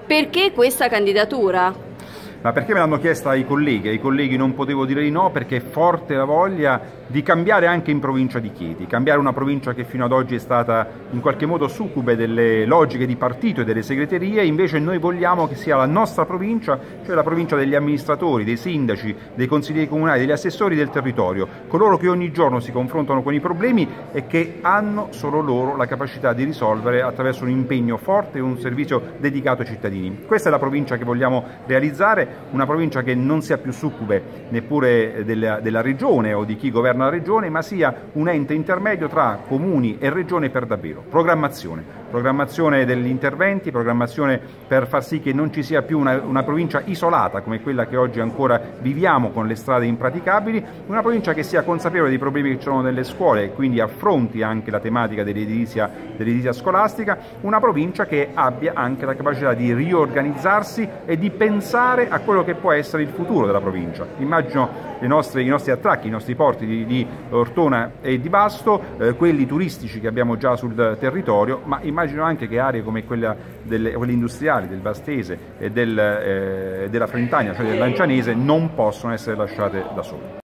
Perché questa candidatura? Ma perché me l'hanno chiesta ai colleghi non potevo dire di no, perché è forte la voglia di cambiare anche in provincia di Chieti, cambiare una provincia che fino ad oggi è stata in qualche modo succube delle logiche di partito e delle segreterie. Invece noi vogliamo che sia la nostra provincia, cioè la provincia degli amministratori, dei sindaci, dei consiglieri comunali, degli assessori del territorio, coloro che ogni giorno si confrontano con i problemi e che hanno solo loro la capacità di risolvere attraverso un impegno forte e un servizio dedicato ai cittadini. Questa è la provincia che vogliamo realizzare, una provincia che non sia più succube neppure della regione o di chi governa la regione, ma sia un ente intermedio tra comuni e regione per davvero. Programmazione degli interventi, programmazione per far sì che non ci sia più una provincia isolata come quella che oggi ancora viviamo con le strade impraticabili, una provincia che sia consapevole dei problemi che ci sono nelle scuole e quindi affronti anche la tematica dell'edilizia scolastica, una provincia che abbia anche la capacità di riorganizzarsi e di pensare a quello che può essere il futuro della provincia. Immagino i nostri attracchi, i nostri porti di Ortona e di Vasto, quelli turistici che abbiamo già sul territorio, ma immagino anche che aree come quelle industriali del Vastese e della Frentania, cioè del Lancianese, non possono essere lasciate da sole.